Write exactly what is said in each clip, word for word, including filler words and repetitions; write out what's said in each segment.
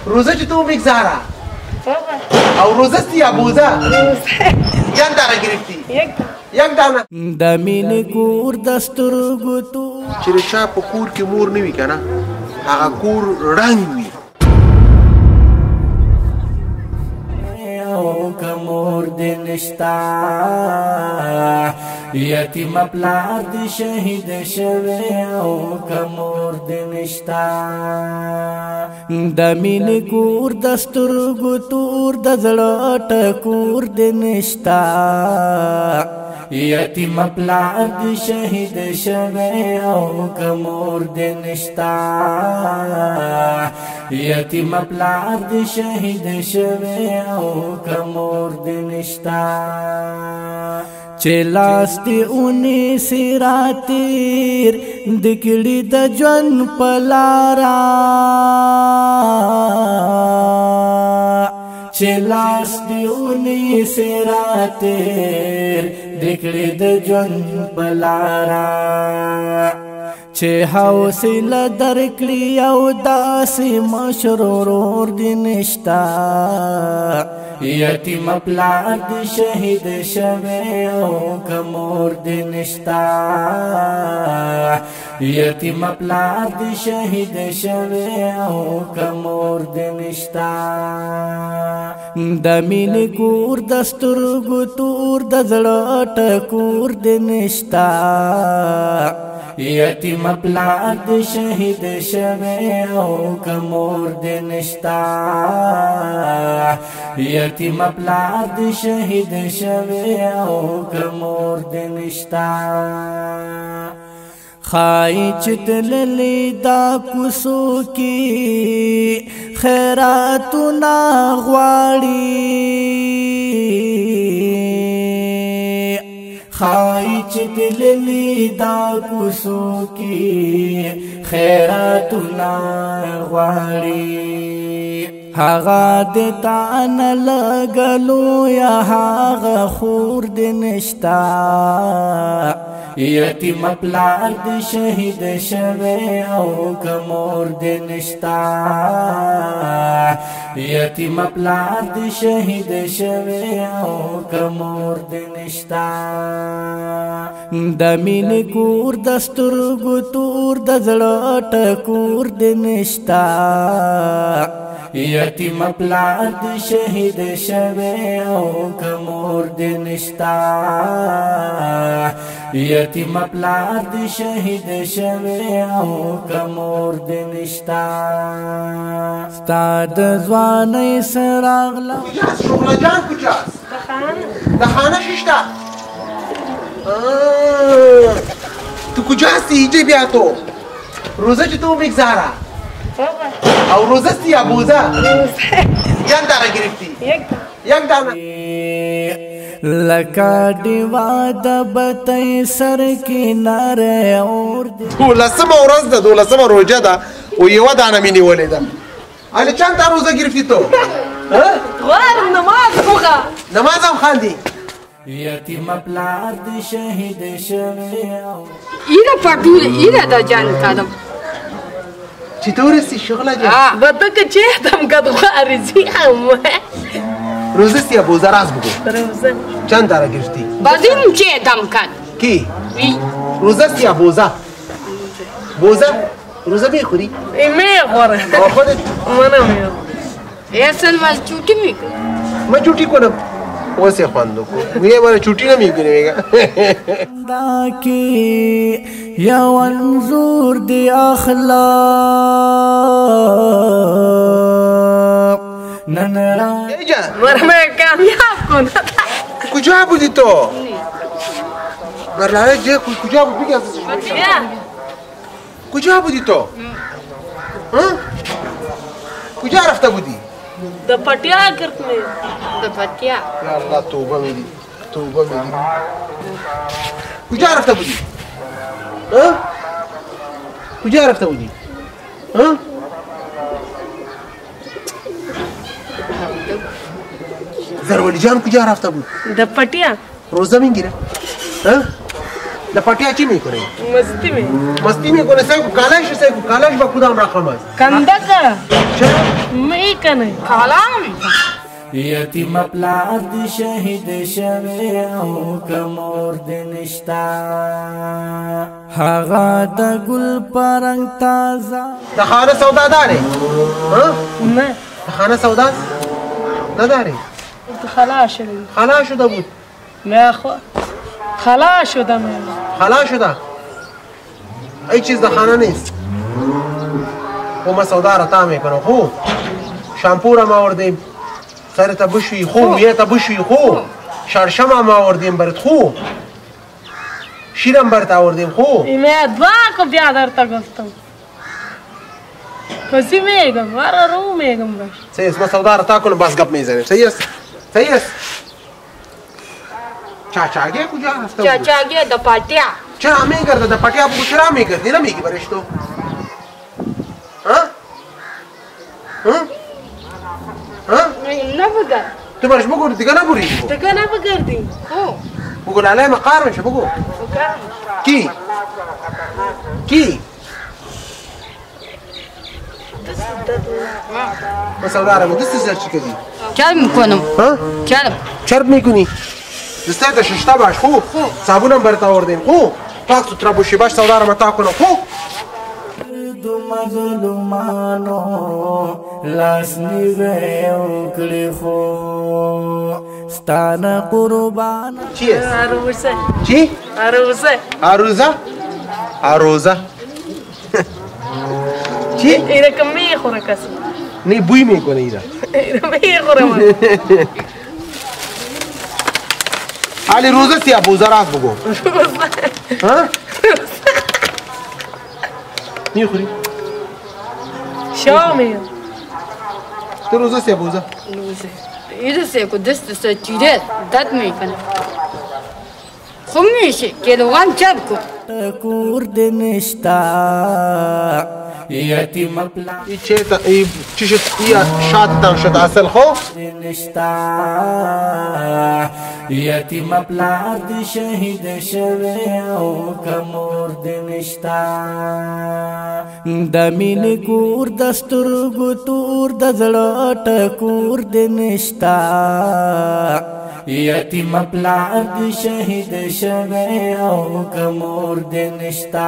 روزه چې تو میگذارا او روزه سی ابوزا چند دانه گرفتی؟ یک یک دانه. د مینې کور د سترګو تو چې چا په کور کې مور نه وي کنه هغه کور رنګ وي. او که مور دې نشتا یتیم پلار دې شهید شوی او که مور دې نشتا د مینې کور د سترګو تور د زړه ټکور دې نشتا یتیم پلار دې شهید شوی او که مور دې نشتا یتیم پلار دې شهید شوی او که مور دې نشتا چې لاس دې اونیسي راتېر د کړي د ژوند په لاره چې لاس دې اونیسي راتېر د کړي د ژوند په لاره چې حوصله درکړي او داسې مشرور دې نشتا یتیم پلار دې شهید شوی او که مور دې نشتا یتیم پلار دې شهید شوی او که مور دې نشتا د مینې کور د سترګو تور د زړه ټکور دې نشتا یتیم پلار دې شهید شوی او که مور دې نشتا یتیم پلار دې شهید شوی او که مور دې نشتا خای چې تللی دا کوڅو کې خیراتونه غواړي خای چې تللی دا کوڅو کې خیراتونه غواړي هغه د تان لګلو یا هغه خور د نشتا یتیم پلار د شهید شوی او که مور د نشتا یتیم پلار د شهید شوی او که مور د نشتا د مینې کور د سترګو تور د زړه ټکور د نشتا یتیم پلار دې شهید شوی او که مور دې نشتا یتیم پلار دې شهید شوی او که مور دې نشتا ستا د ځوانۍ سراغله کجاست شغله جان کجاست؟ د خانه د خانه ششته تو کجاستی اینجا بیا تو روزه چې تو میگذارا او روزه سی ابوزا چند دانه گرفتی؟ یک یک دانه. لکه ډیوه د بتۍ سر کناره اور دولسمه ورځ ده دولسمه روژه ده او یوه دانه مې نیولې ده. هلې چند تا روزه گرفتی تو؟ غواړم نماز وکړه. نماز هم خاندي. یتیم پلار دې شهید شوی او اینه پټوله اینه دا جان کادم چې ته ورسې شغله جان به ته که چېرته که غواړې ځي هم روزه سی ابوزا راز بگو روزه چند دانه گرفتی؟ بدین چېدم کن کی؟ وی روزه سی ابوزا بوزه روزه میخوری؟ میخورم خودت؟ من نمیخورم اصل من چوٹی میکنم من چوٹی کنم واسه خواندو کو میگه من چوٹی نمیکنه میگه دا کی یا انظور دی اخلاق ننرا جان مرمه کامیاب کن کجا بودی تو؟ برلاره جه کجا بود بگی ازش کجا بودی تو؟ کجا رفته بودی؟ د پټیا کرتمه د پټیا یا الله توبه میدی توبه میدی کجا رفته بودی؟ ها؟ کجا رفته بودی؟ ها؟ زرولی جان کجا رفته بود؟ د پټیا روزه میگیره؟ ها؟ د پټیا چی میکنه؟ مستی می مستی میکنه سعی کو کالاش سعی کو کالاش با کدام رقم است؟ کندکه چرا؟ می کنه خالام یتیم پلار دی شهید شوی او کمور دی نشتا هغه د ګل پرنګ تازه د خانه سودادارې نه د خانه سودا نه دارې خلاص شدی خلاص شده بود نه خو خلاص شدم خلاص شده ای چیز د خانه نیست خو ما سودا را تا میکنم خو شامپو را ما آوردیم سرت بشوی خو مویت بشوی خو شرشم هم آوردیم برات خو شیرم برات آوردیم خو ایمه دوا کو بیا درتا گفتم کسی میگم مرا رو میگم باش صحیح است ما سودا را تا کنم باز گپ میزنیم صحیح است صحیح است چاچاگه کجا رفته بود چاچاگه د پاتیا چرا میگرده د پټیا بگو چرا میگردی نمیگی برش تو ها ها ها نه بگرد تو برش بگو دیگه نبوری دیگه نبگردی خو بگو لاله مقار میشه بگو بگرد کی کی ما سودا را دست سر چی کردی چرب میکنم ها چرب چرب میکنی دستت ششتا باش خو صابونم برات آوردیم خو پاک سوترا باشی باش سودا را متا کنم خو دو مظلومانو لاس نیوی وکړي خو ستانه قربان چی است عروسه چی عروسه عروزه عروزه چی ایره کم میخوره کسی نی بوی میکنه ایره ایره میخوره من علی روزه سی ابوزه راست بگو ها میخوری شامی تو روزه سی ابوزه لوزه ایده سه کو دست سه چیره داد میکنه خو میشه کیلوغرام چرب کو کور دی نشتا یتیم پلار ای چه تا ای چی شد ای شاد تا شد اصل خو دی نشتا یتیم پلار دی شهید شوی او کمور دی نشتا د مینې کور د سترګو تور د زړه ټکور دی نشتا یتیم پلار دی شهید شوی او کمور دی نشتا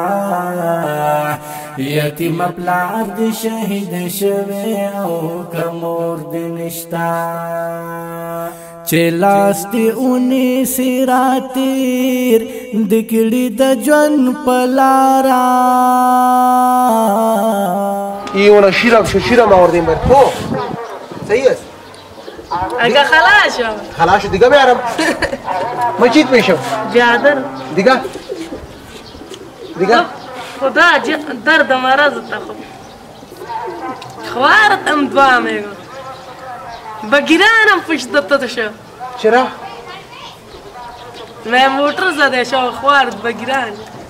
یتیم پلار دی شهید شوی او کمور دی نشتا چلاستي اونې سراتیر دکړي د ژوند پلارا ایونه شیرم شو شیرم آوردیم بر خو صحیح است اگه خلاص شو خلاص شو دیگه بیارم مچیت میشم بیادر دیگه دیگه خدا درد مرض تا خب خوارتم دوا میگو بگیرانم پشت دتا شو چرا من موتر زده شو خوارت بگیران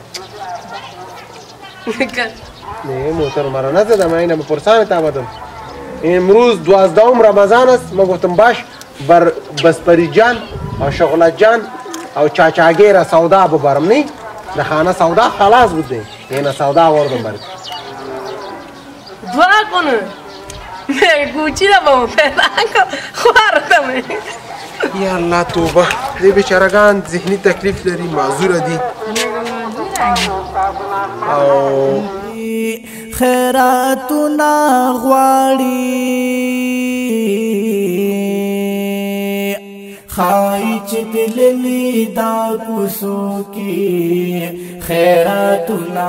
نه موتر مرا نزدم من اینم پرسان تا آمدم امروز دوازدهم رمضان است ما گفتم باش بر بسپری جان او شغلت جان او چاچاگی را سودا ببرم نی د خانه سودا خلاص بوده اینه سودا آوردم برد دعا کنه من گوچی را با پیدا کن خوارتم یا الله توبه دی بیچارگان ذهنی تکلیف لري معذور دي او خیراتنا غواړي خای چې دللی دا کوسو کې خیراتنا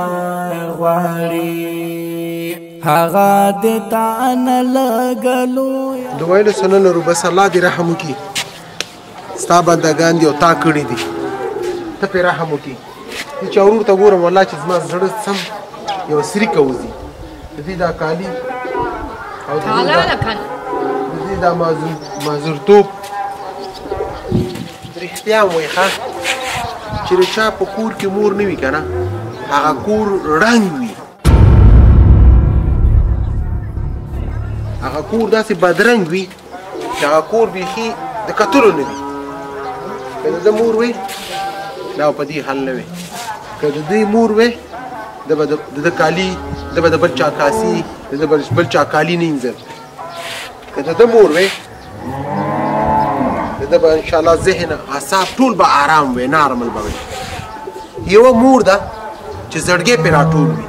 غواړي هغه د تان لګلو دویل سنن رو بس الله دی رحم وکي ستا بندگان دي او تا کړی دي ته په رحم وکي چې اورور ته ګورم والله چې زما زړه سم یو سری کوزي د دې دا کالی او د دې دا د دې دا معذور معذور توپ رښتیا وای ښه چې چا په کور کې مور نه وي کنه هغه کور رنګ وي هغه کور داسې بدرنګ وي چې هغه کور بیخي د کتلو نه وي که د ده مور وي دا په دې حال نه وي که د دوی مور وي د به د ده کالي د به د بل چا کاسي د ده بل چا کالي نه اینځل که د ده مور وې د ده به انشاءالله ذهن اعصاب ټول به آرام وي نارمل به وي یوه مور ده چې زړګی پرې راټول وي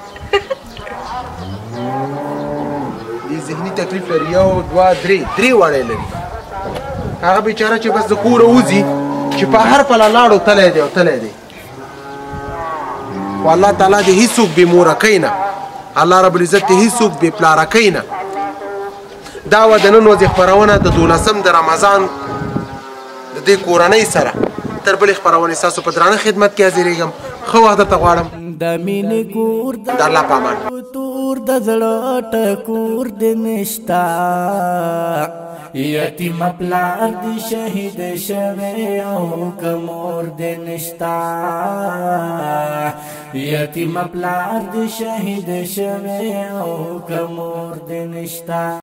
دې ذهني تکلیف لري یو دوه درې درې وړی لري هغه بیچاره چې بس د کوره وځي چې په هر پله لاړو تلی دی او تلی دی خو الله تعالی دې هېڅوک بې موره کوي نه الله رب العزت دې هېڅوک بې پلاره کوي نه دا وه د نن ورځې خپرونه د دولسم د رمضان د دې کورنۍ سره تر بلې خپرونې ستاسو په درانه خدمت کې حاضرېږم ښه وخت درته غواړم د مینې کور د الله په امان تور د زړه ټکور دې نشتا یتیم پلار دې شهید شوی او که مور دې نشتا یتیم پلار دې شهید شوی او که مور دې نشتا